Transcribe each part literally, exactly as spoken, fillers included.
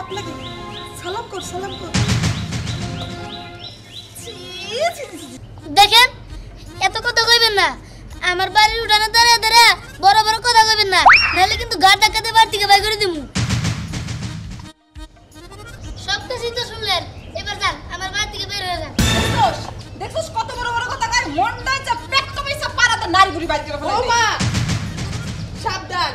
বাপ লাগে সালাম কর সালাম কর দেখেন এত কথা কইবেন না আমার বাড়ির উঠানে দাঁড়া দাঁড়া বড় বড় কথা কইবেন না নাহলে কিন্তু গা ডাকাতে বাড়ি থেকে বাই করে দিমু সব কিছু তো শুনলেন এবার যান আমার বাড়ি থেকে বের হয়ে যান দেখছস দেখছস কত বড় বড় কথা কয় মনটা যা পেট কমাইছে পারাতে নারী বুড়ি বাড়ি করে ফেলে ও মা সাবধান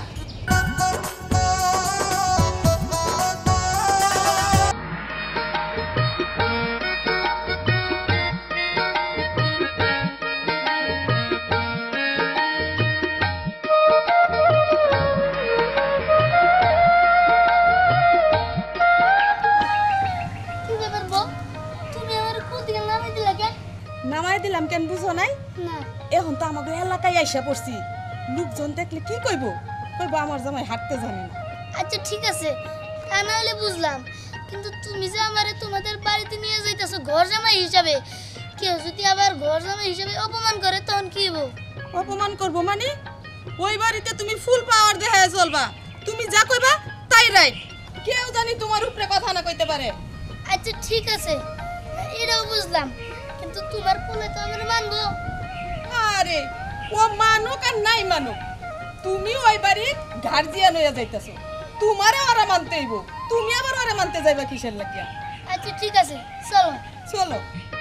নামাই দিলাম কেন বুঝো নাই না এখন তো আমাদের এলাকায় আইসা পড়ছি লোকজন দেখলে কি কইব কইব আমার জামাই হাঁটতে জানে না আচ্ছা ঠিক আছে তা না হলে বুঝলাম কিন্তু তুমি যে আমারে তোমাদের বাড়িতে নিয়ে যাইতেছো ঘর জামাই হিসাবে কেউ যদি আবার ঘর জামাই হিসাবে অপমান করে তখন কি হইব অপমান করব মানে ওই বাড়িতে তুমি ফুল পাওয়ার দেখায় চলবা তুমি যা কইবা তাই রাইট কেউ জানি তোমার উপরে কথা না কইতে পারে আচ্ছা ঠিক আছে এটাও বুঝলাম কিন্তু তোমার কোলে তো আমরা মানবো আরে ও মানুক আর নাই মানুক তুমি ওই বাড়ির গার্জিয়ান হইয়া যাইতাছো তোমারে ওরা মানতে হইব তুমি আবার ওরা মানতে যাইবা কিসের লাগিয়া আচ্ছা ঠিক আছে চলো চলো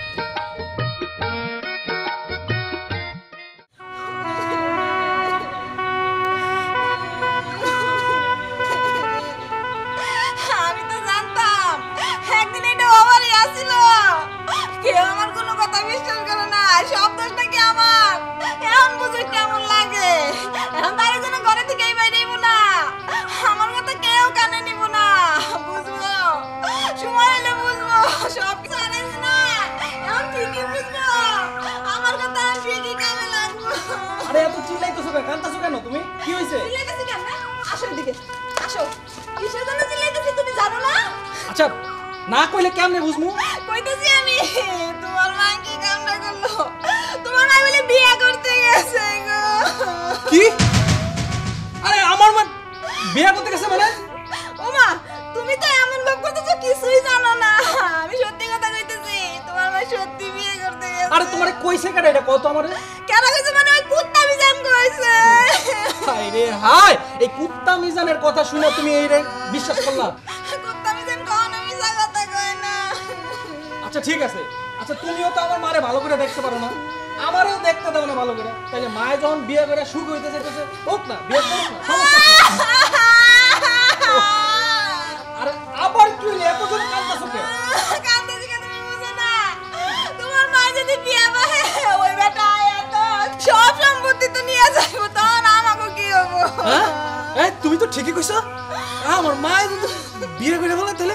আমি তো জানতাম একদিন এটা ওভারই আসিল কেউ আমার কোনো কথা বিশ্বাস করে না সব দোষটা কি আমার এখন বুঝে কেমন লাগে এখন তার জন্য ঘরে থেকে এই বাইরে নিব না আমার কথা কেউ কানে নিব না বুঝবো সময় হলে বুঝবো সব কিছু আনিস না এখন ঠিকই বুঝবো আমার কথা ঠিকই কামে লাগবো আরে এত চিল্লাইতেছো কেন কাঁদতেছো কেন তুমি কি হইছে চিল্লাইতেছি কেন আসো এদিকে আসো কিসের জন্য চিল্লাইতেছি তুমি জানো না আচ্ছা না কইলে কেমনে বুঝমু কইতেছি আমি তোমার মা কি কামনা করলো তোমার মা বলে বিয়ে করতে গেছে গো কি আরে আমার মা বিয়ে করতে গেছে মানে ও মা তুমি তো এমন লোক করতেছো কিছুই জানো না আমি সত্যি কথা কইতেছি তোমার মা সত্যি বিয়ে করতে গেছে আরে তোমারে কইছে কেডা এটা কত আমারে কেন কইছে মানে ওই কুত্তা বিজান কইছে হাই রে হাই এই কুত্তা মিজানের কথা শুনে তুমি এই রে বিশ্বাস করলা কুত্তা বিজান কোন আমি জায়গাতে কই না আচ্ছা ঠিক আছে আচ্ছা তুমিও তো আমার মারে ভালো করে দেখতে পারো না আমারও দেখতে দাও না ভালো করে তাইলে মায়ে যখন বিয়ে করে সুখ হইতে চাইতেছে হোক না বিয়ে করো না সমস্যা কি? আরে আবার কি হইলো এতজন কাঁদতেছো কেন কাঁদতেছি কেন তুমি বুঝো না তোমার মা যদি বিয়ে বাহে ওই বেটা আয়া তো সব সম্পত্তি তো নিয়ে যাইবো তখন আমাকে কি হবো হ্যাঁ এই তুমি তো ঠিকই কইছো আমার মা যদি বিয়ে করে বলে তাহলে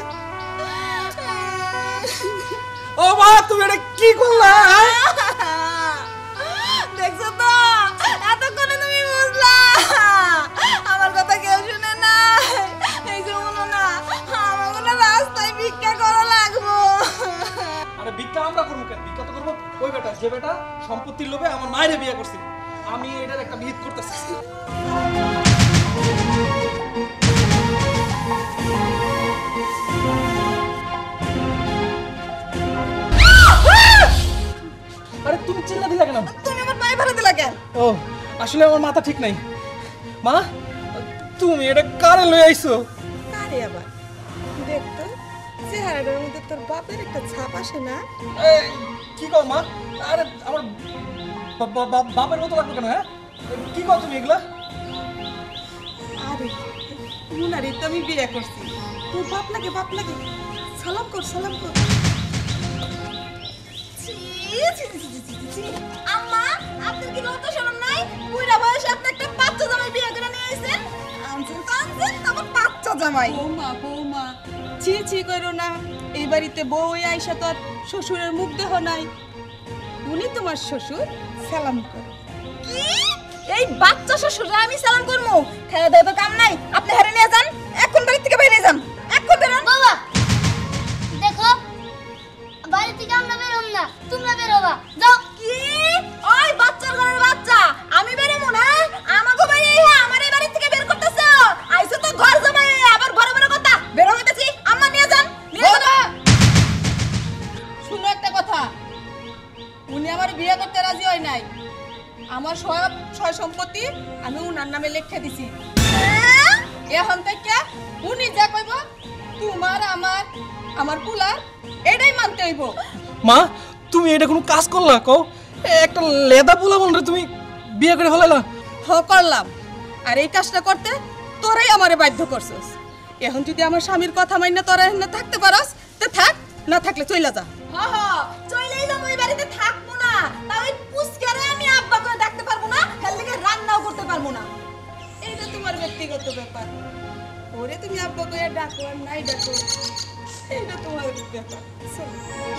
ও মা তুমি এটা কি করলা দেখছো তো এতক্ষণে তুমি বুঝলা আমার কথা কেউ শুনে না এই যে বলো না আমার কোনো রাস্তায় ভিক্ষা করা লাগবো আরে ভিক্ষা আমরা করবো কেন ভিক্ষা তো করবো ওই বেটা যে বেটা সম্পত্তির লোভে আমার মায়ের বিয়ে করছিল আমি এটার একটা বিহিত করতেছি আরে তুমি চিল্লা দিলা কেন তুমি আমার পায়ে ফেলে দিলা কেন ও আসলে আমার মাথা ঠিক নাই মা তুমি এটা কারে লই আইছো কারে আবার দেখতো চেহারাটার মধ্যে তোর বাপের একটা ছাপ আসে না এই কি কও মা আরে আমার বা- বা- বা- বাপের মতো লাগবে কেন হ্যাঁ কি কও তুমি এগুলা আরে মুনারি তো আমি বিয়ে করছি তোর বাপ লাগে বাপ লাগে সালাম কর সালাম কর ছি, ছি, ছি, ছি, ছি, ছি। আম্মা আপনার কি লজ্জা শরম নাই বুইড়া বয়সে আপনি একটা বাচ্চা জামাই বিয়ে করে নিয়ে আইছেন আনছেন তো আনছেন তারপর বাচ্চা জামাই বৌমা বৌমা ছি ছি করো না এই বাড়িতে বউ আইসা তো আর শ্বশুরের মুখ দেহ নাই উনি তোমার শ্বশুর সালাম কর কি এই বাচ্চা শ্বশুর আমি সালাম করমু খাওয়া দাওয়া তো কাম নাই আপনি হারে নিয়ে যান এখন বাড়ি থেকে বেরিয়ে যান এখন বেরোন বাবা দেখো বাড়ি থেকে আমরা বেরোম না তোমরা বেরোবা যাও কি ওই বাচ্চার ঘরের বাচ্চা আমি বেরোবো না আমাকে ভাই এই আমার এই বাড়ি থেকে বের করতেছ আইছো তো ঘর জামাই আবার বড় বড় কথা বের হইতেছি আমার আমার বিয়ে করতে রাজি হয় নাই আমার সব ছয় সম্পত্তি আমি উনার নামে লিখে দিছি এখন থেকে উনি যা কইব তোমার আমার আমার পুলার এটাই মানতে হইব মা তুমি এটা কোনো কাজ করলা কও একটা লেদা পোলা বলরে তুমি বিয়ে করে ফেলাইলা হ করলাম আর এই কাজটা করতে তোরাই আমারে বাধ্য করছস এখন যদি আমার স্বামীর কথা মাইনা তোরা এখানে থাকতে পারস তে থাক না থাকলে চইলা যা হ হ চইলেই যাবো এই বাড়িতে থাকবো না তাও এই পুষ্কারে আমি আব্বা করে ডাকতে পারবো না হেল থেকে রান্নাও করতে পারবো না এইটা তোমার ব্যক্তিগত ব্যাপার ওরে তুমি আব্বা করে ডাকো আর নাই ডাকো এইটা তোমার ব্যাপার চলো।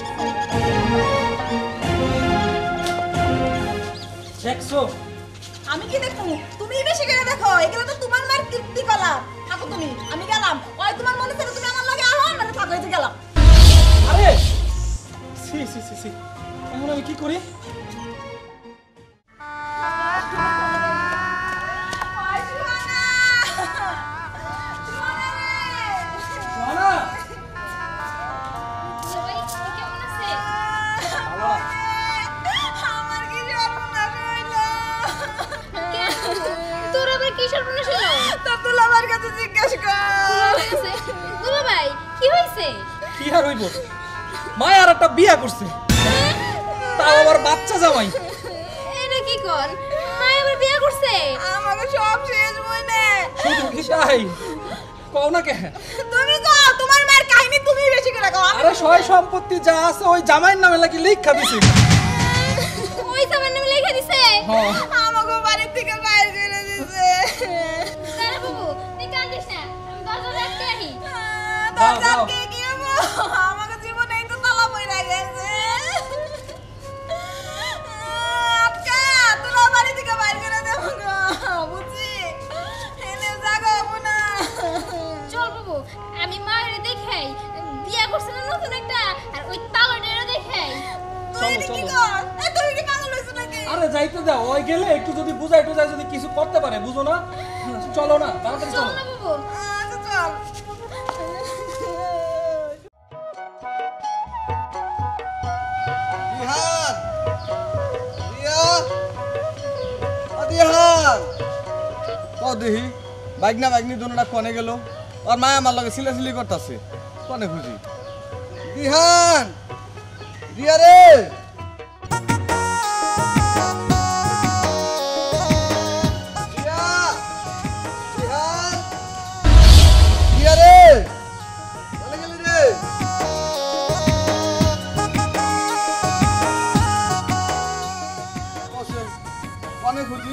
দেখছো আমি কি দেখো তুমি বেশি করে দেখো এগুলো তো তোমার মার কীর্তি কলা থাকো তুমি আমি গেলাম ওই তোমার মনে করে তুমি আমার লগে আহো না থাকো এই যে গেলাম আরে সি সি সি সি এখন আমি কি করি সোনা আমার কি সর্বনাশ হইলো তোর আবার কি সর্বনাশ হলো তা তুই আমার কাছে জিজ্ঞেস কর দুলা ভাই কি হইছে কি আর হইব মায় আর একটা বিয়া করছে তাও আবার বাচ্চা জামাই এটা কি কর মা আবার বিয়ে করছে আমাকে সব শেষ বইনে শুধু কি তাই কও না কে তুমি কও তোমার মায়ের কাহিনী তুমি বেশি করে কও আরে সয় সম্পত্তি যা আছে ওই জামাইয়ের নামে লাগি লেখা দিছি ওই সামান নামে লেখা দিছে হ্যাঁ আমাকে বাড়ি থেকে বাইরে করে দিছে দাঁড়া বাবু তুই কাঁদিস না আমি দরজা রাখতে আহি দাও, দরজা দাও। কে কি হবো আমাকে জীবনে তো তালা পড়ে গেছে আজকে তোরা বাড়ি থেকে বাইরে করে দেবো গো বুঝছি এনে জাগো না চল বাবু আমি মায়ের দেখাই বিয়ে করছে না নতুন একটা আর ওই তালাটারও দেখাই তুই এটা কি চলো। কর এ তুই কি পাগল হইছ নাকি আরে যাইতে দাও ওই গেলে একটু যদি বুঝাই টুজাই যদি কিছু করতে পারে বুঝো না চলো না তাড়াতাড়ি চল চলো না বাবু আচ্ছা চল দিহান দিয়া দিহান ও দেহি বাইকনা বাইকনি দুনোটা কনে গেল আর মায়া আমার লগে সিলাসিলি করতেছে কনে খুঁজি দিহান দিয়া রে দিয়া দিহান দিয়া রে চলে গেলি রে বসেন কনে খুঁজি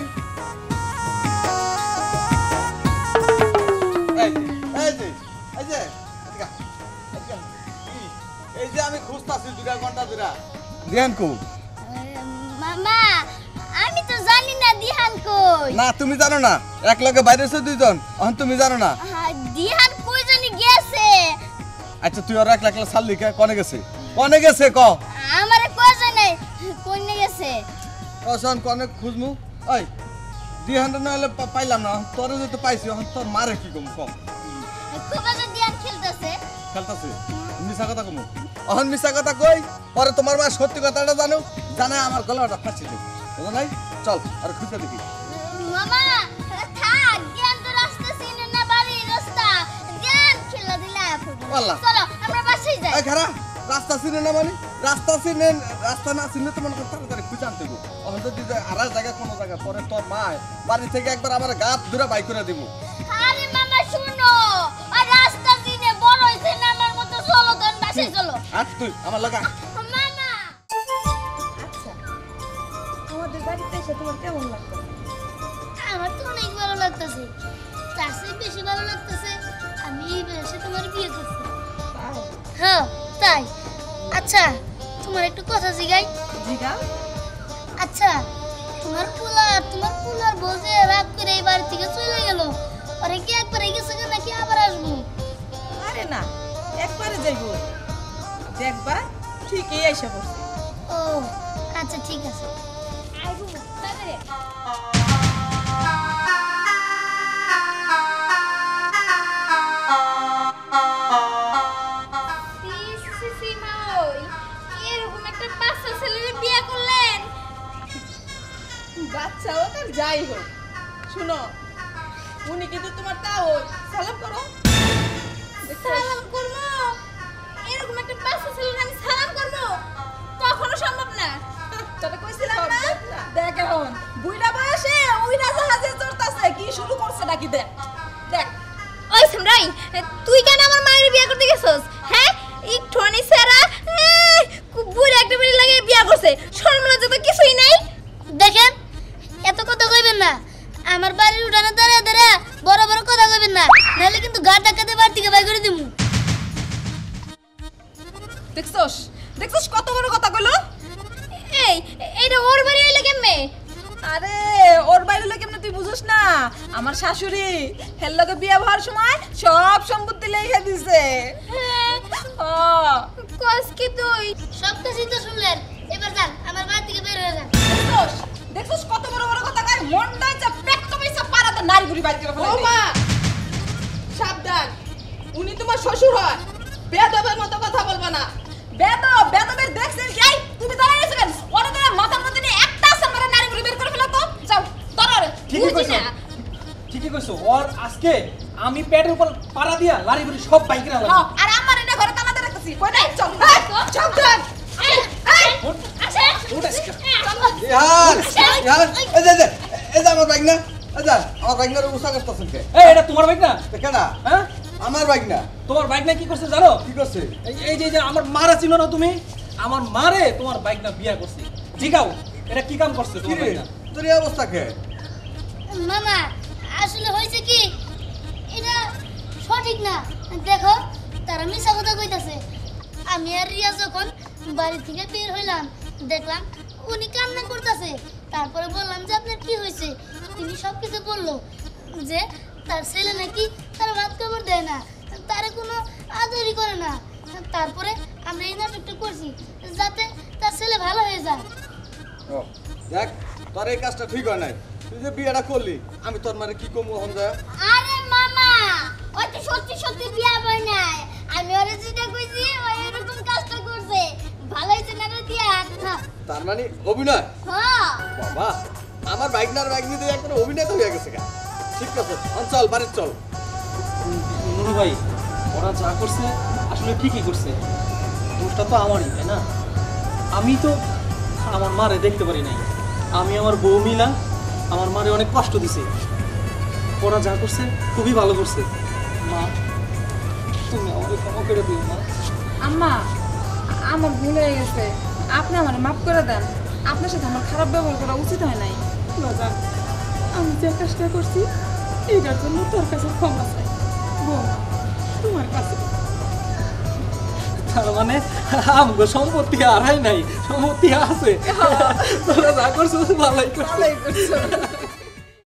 এই যে, এই যে, এই যে, এদিকে আয়, এদিকে আয়। কি? এই যে আমি খুঁজতাছি দুটা ঘন্টা ধরে দিহান কো মামা আমি তো জানি না দিহান কই না তুমি জানো না এক লগে বাইরে এসে দুইজন এখন তুমি জানো না দিহান কই জানি গেছে আচ্ছা তুই আর একলা একলা ছাড়লি কে কনে গেছে কনে গেছে ক আমারে কই জানে কইনে গেছে কসন কনে খুঁজমু ওই দিহান না হলে পা- পাইলাম না তোরে যদি পাইছি এখন তোর মারে কি কম কম খুব যে দিহান খেলতেছে খেলতাছে মিশা কথা কমু অহন মিশা কথা কই পরে তোমার মা সত্যি কথাটা জানো জানা আমার গলাটা ফাঁসি দেবে বুঝো নাই চল আর খুঁজে দেখি মামা থাক জ্ঞান তো রাস্তা চিনে না বাড়ি রাস্তা জ্ঞান খেলা দিলা আল্লাহ। চলো আমরা বাসায় যাই এই খারা রাস্তা চিনে না মানে রাস্তা চিনে রাস্তা না চিনে তো মনে কর তাড়াতাড়ি খুঁজে আনতে গো অহন যদি যায় আর জায়গা কোনো জায়গা পরে তোর মা বাড়ি থেকে একবার আমার গাত ধরে বাই করে দিব আরে মামা শুনো আর রাস্তা চিনে বড় হইছে না আমার মতো চলো তোর বাসায় চলো আর তুই আমার লাগা মামা আচ্ছা আমাদের বাড়িতে এসে তোমার কেমন লাগতো আমার তো অনেক ভালো লাগতেছে তার চেয়ে বেশি ভালো লাগতেছে আমি এই বয়সে তোমার বিয়ে করছি হ্যাঁ তাই আচ্ছা তোমার একটু কথা জিগাই জিগা আচ্ছা তোমার পোলার তোমার পোলার বলছে রাত করে এই বাড়ি থেকে চলে গেল আরে কি একবার গেছে নাকি আবার আসবো আরে না একবারে যাইবো দেখবা ঠিকই এসে পড়ছে ও আচ্ছা ঠিক আছে আইবো তাড়াতাড়ি এরকম একটা বাচ্চা ছেলের বিয়ে করলেন বাচ্চা হোক আর যাই হোক, শুনো উনি কিন্তু তোমার তাও সালাম করো। সালাম করবো? এরকম একটা বাচ্চা ছেলে আমি সালাম করবো? কখনো সম্ভব না। তোকে কইছিলাম না, দেখ এখন বুইড়া বয়সে উইরা জাহাজে চড়তাছে, কি শুরু করছে নাকি দেখ দেখ। ওই সামরাই, তুই কেন আমার মায়ের বিয়ে করতে গেছস? হ্যাঁ, এই ঠনি সেরা বুড়ি একটা বেড়ি লাগে বিয়ে করছে, শরম লজ্জা তো কিছুই নাই। দেখেন, এত কথা কইবেন না। আমার বাড়ির উঠানে দাঁড়িয়ে দাঁড়িয়ে বড় বড় কথা কইবেন না, নাহলে কিন্তু গা ডাকাতে বাড়ি থেকে বাই করে দিমু। দেখছস দেখছস কত বড় কথা কইলো। এই এইটা ওর বাড়ি হইলে কেমনে? আরে ওর বাইরে লোক কেমনে তুই বুঝছ না? আমার শাশুড়ি হের লগে বিয়ে হওয়ার সময় সব সম্পত্তি লেখা দিছে। হ্যাঁ, হ্যাঁ কস কি তুই? সব কিছুই তো শুনলেন, এবার যান আমার বাড়ি থেকে বের হয়ে যান। দেখছস দেখছস কত বড় বড় কথা কয়, মনটা যা পেট কমাইছে পারাতে নারী বুড়ি বাইর করে ফেলে। ও মা, সাবধান, উনি তোমার শ্বশুর হয়, বেয়াদবের মতো কথা বলবা না। বেদব বেদবের দেখছেন কি? এই তুমি দাঁড়ায় আছেন, ওরে ধরে মাথার মধ্যে নিয়ে একটা আসর মারে নারী বুড়ি বের করে ফেলা তো। যাও ধরো রে। ঠিকই কইছো, ঠিকই কইছো। ওর আজকে আমি পেটের উপর পাড়া দিয়া লারি বুড়ি সব বাইক কিনা হ্যাঁ, আর আমার এটা ঘরে তালাতে রাখতেছি। কই নাই চল এই, চল চল। এই এই আসে ওঠ আজকে। দিহান দিহান এই যে এই যে, এই যে আমার বাইক না, এই যে আমার বাইক না উসা করতেছেন কে? এই এটা তোমার বাইক না? কেনা হ্যাঁ, আমার বাইক না, তোমার বাইক না কি করছে জানো? কি করছে? এই এই যে যে আমার মারা ছিল না তুমি, আমার মারে তোমার বাইক না বিয়া করছে। জিগাও এটা কি কাম করছে কি তোমার রে বাইক না? তোর এই অবস্থা কে? মামা, আসলে হয়েছে কি, এটা সঠিক না। দেখো, তারা মিশা কথা কইতাছে। আমি আর রিয়া যখন বাড়ি থেকে বের হইলাম, দেখলাম উনি কান্না করতেছে। তারপরে বললাম যে আপনার কি হয়েছে, তিনি সব কিছু বললো যে তার ছেলে নাকি তার ভাত খাবার দেয় না, তারে কোনো আদরই করে না। তারপরে আমরা এই নাটকটা করছি যাতে তার ছেলে ভালো হয়ে যায়। ও দেখ, তোর এই কাজটা ঠিক হয় নাই। তুই যে বিয়েটা করলি, আমি তোর মারে কি কমু হন যায়? আরে মামা, ওই তো সত্যি সত্যি বিয়া হয় নাই। আমি ওরে যেটা কইছি ওই এরকম কাজটা করছে। ভালো হইছে না রে দিয়া? তার মানে অভিনয়? হ্যাঁ। বাবা, আমার বাইক না বাইক নিতে একটা অভিনয় তো হয়ে গেছে গা। ঠিক আছে, অন চল বাড়ি চল। নুরু ভাই, ওরা যা করছে আসলে ঠিকই করছে। দোষটা তো আমারই, তাই না? আমি তো আমার মারে দেখতে পারি নাই। আমি আমার বউ মিলা আমার মারে অনেক কষ্ট দিছে। ওরা যা করছে খুবই ভালো করছে। মা, তুমি আমাকে ক্ষমা করে দিও মা। আম্মা, আমার ভুল হয়ে গেছে, আপনি আমার মাফ করে দেন। আপনার সাথে আমার খারাপ ব্যবহার করা উচিত হয় নাই। বাজান, আমি যে কাজটা করছি এটার জন্য তোর কাছে ক্ষমা চাই। বৌমা, তোমার কাছে তার মানে আমগো সম্পত্তি হারাই নাই, সম্পত্তি আছে। তোরা যা করছো ভালোই করছো। ভালোই করছো।